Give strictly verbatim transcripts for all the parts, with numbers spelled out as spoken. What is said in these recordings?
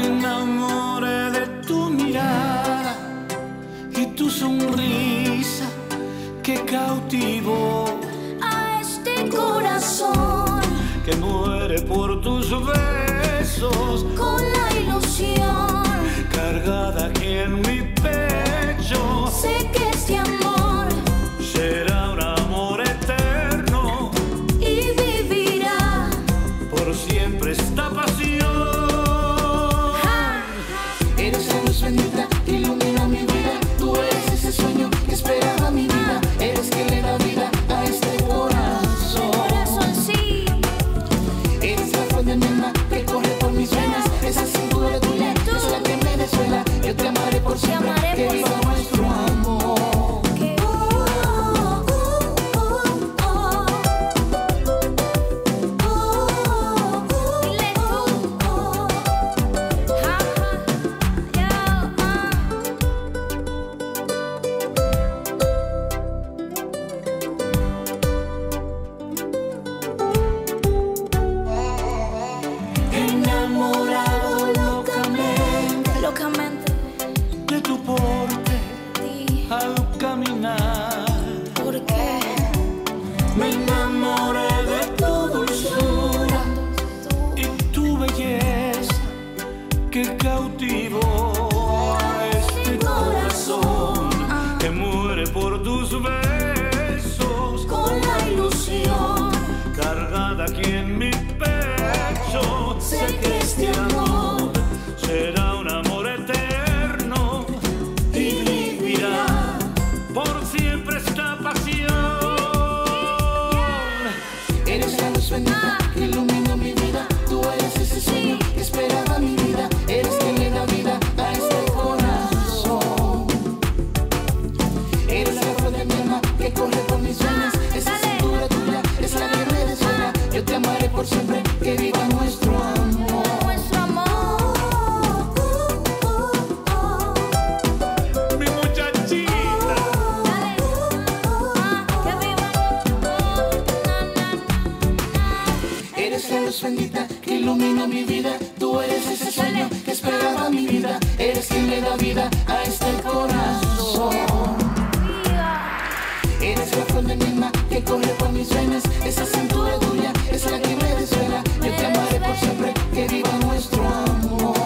enamoré de tu mirada y tu sonrisa que cautivó a este corazón que muere por tus besos, con la ilusión cargada aquí en mi pecho. Sé que este amor será un amor eterno y vivirá por siempre esta pasión. Eres la luz bendita que ilumina mi vida. Tú eres ese sueño que esperaba mi vida. Eres quien le da vida a este corazón. corazón, sí. Eres la fuente misma que corre por mis venas. Esa cintura tuya es la que me desvela. Yo te amaré por siempre, que viva nuestro amor. Que oh, oh, oh, oh. Oh, oh, dile tú. Oh, ja, ja, yo, ah. Enamorado locamente Locamente de tu porte di al caminar. por qué Me enamoré de tu dulzura y tu belleza que cautivó a este corazón que muere por tus besos, con la ilusión cargada aquí en mi pecho. Sé que este amor será un amor eterno y vivirá por siempre esta pasión. Eres la luz bendita que ilumina mi vida. Tú eres ese sueño que esperaba mi vida. Eres quien le da vida a este corazón. Eres la fuente misma que corre por mis venas. Esa cintura tuya es la que me desvela. Yo te amaré por siempre, que viva nuestro amor. nuestro amor. Mi muchachita, Dale, ah, que viva nuestro amor. Na, na, Eres la luz bendita que ilumina mi vida. Tú eres ese sueño que esperaba mi vida. Eres quien le da vida a este corazón. viva. Eres la fuente misma que corre por mis venas. Esa cintura tuya es la que me desvela. Yo te amaré por siempre, que viva nuestro amor.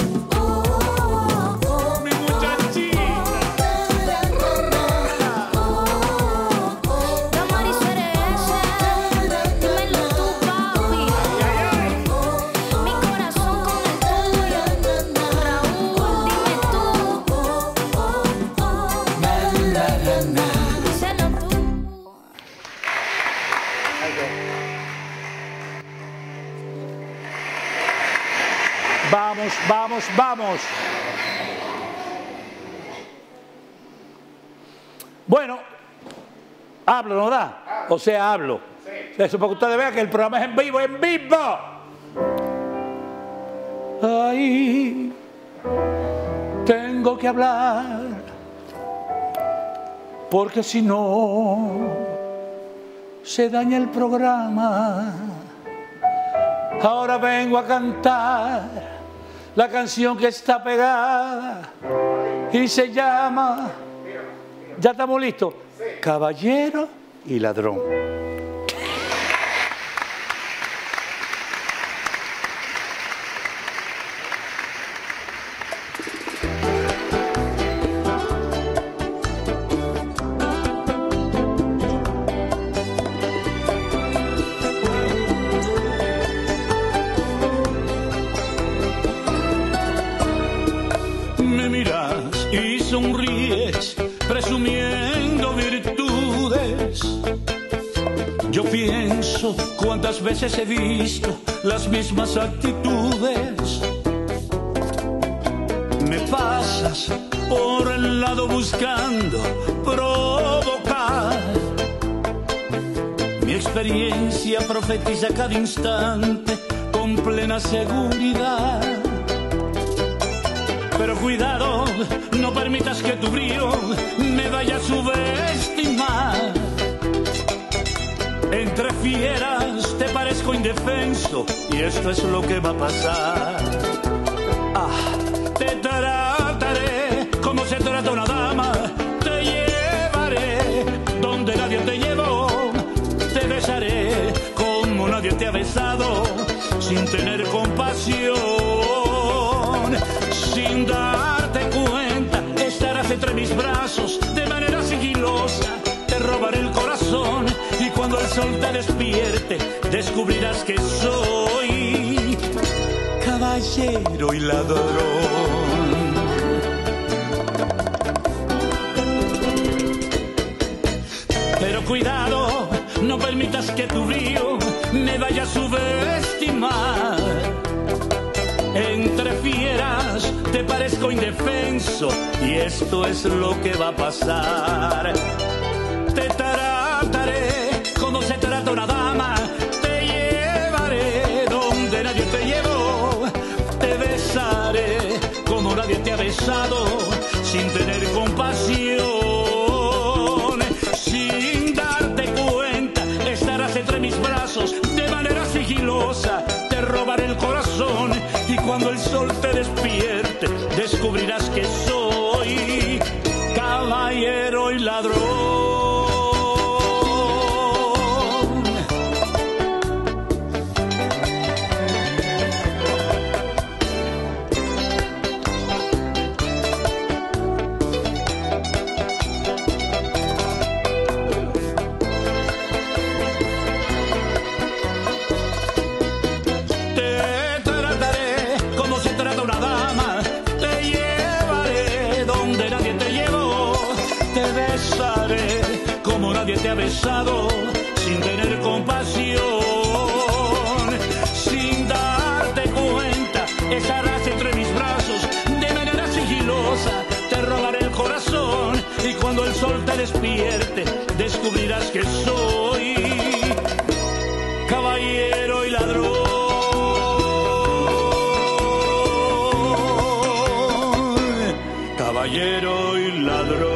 mi muchachita. Damaris Cereza, dímelo tú, papi. Mi corazón con el tuyo. Raúl, dime tú. Díselo tú. Vamos, vamos, vamos. Bueno, hablo, ¿no da? O sea, hablo. Eso para que ustedes vean que el programa es en vivo, en vivo. Ay, tengo que hablar, porque si no se daña el programa. Ahora vengo a cantar la canción que está pegada y se llama, ¿ya estamos listos? Caballero y ladrón. Me miras y sonríes, presumiendo virtudes. Yo pienso cuántas veces he visto las mismas actitudes. Me pasas por el lado buscando provocar. Mi experiencia profetiza cada instante con plena seguridad. Pero cuidado, no permitas que tu brillo me vaya a subestimar. Entre fieras te parezco indefenso y esto es lo que va a pasar. Ah, sol te despierte, descubrirás que soy caballero y ladrón. Pero cuidado, no permitas que tu brío me vaya a subestimar. Entre fieras te parezco indefenso y esto es lo que va a pasar. Te trataré como se trata una dama, te llevaré donde nadie te llevó, te besaré como nadie te ha besado, sin tener compasión, sin darte cuenta, estarás entre mis brazos de manera sigilosa, te robaré el corazón y cuando el sol te despierte, descubrirás que soy caballero y ladrón. Como nadie te ha besado, sin tener compasión, sin darte cuenta, estarás entre mis brazos de manera sigilosa, te robaré el corazón y cuando el sol te despierte, descubrirás que soy caballero y ladrón. Caballero y ladrón.